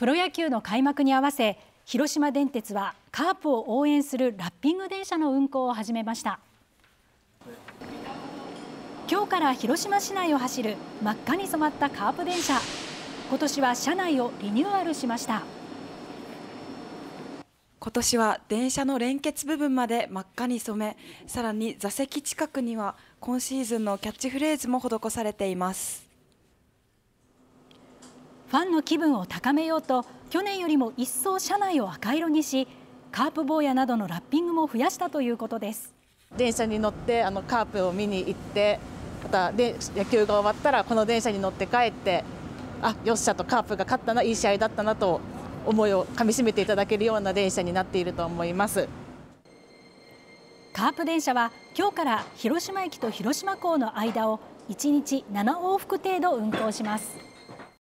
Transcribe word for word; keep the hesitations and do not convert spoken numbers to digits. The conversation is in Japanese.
プロ野球の開幕に合わせ、広島電鉄はカープを応援するラッピング電車の運行を始めました。今日から広島市内を走る真っ赤に染まったカープ電車。今年は車内をリニューアルしました。 今年は電車の連結部分まで真っ赤に染め、さらに座席近くには今シーズンのキャッチフレーズも施されています。 ファンの気分を高めようと、去年よりも一層車内を赤色にし、カープ坊やなどのラッピングも増やしたということです。 電車に乗ってあのカープを見に行って、またで野球が終わったらこの電車に乗って帰って、あ、よっしゃとカープが勝ったな、いい試合だったなと思いをかみしめていただけるような電車になっていると思います。 カープ電車は今日から広島駅と広島港の間をいちにちなな往復程度運行します。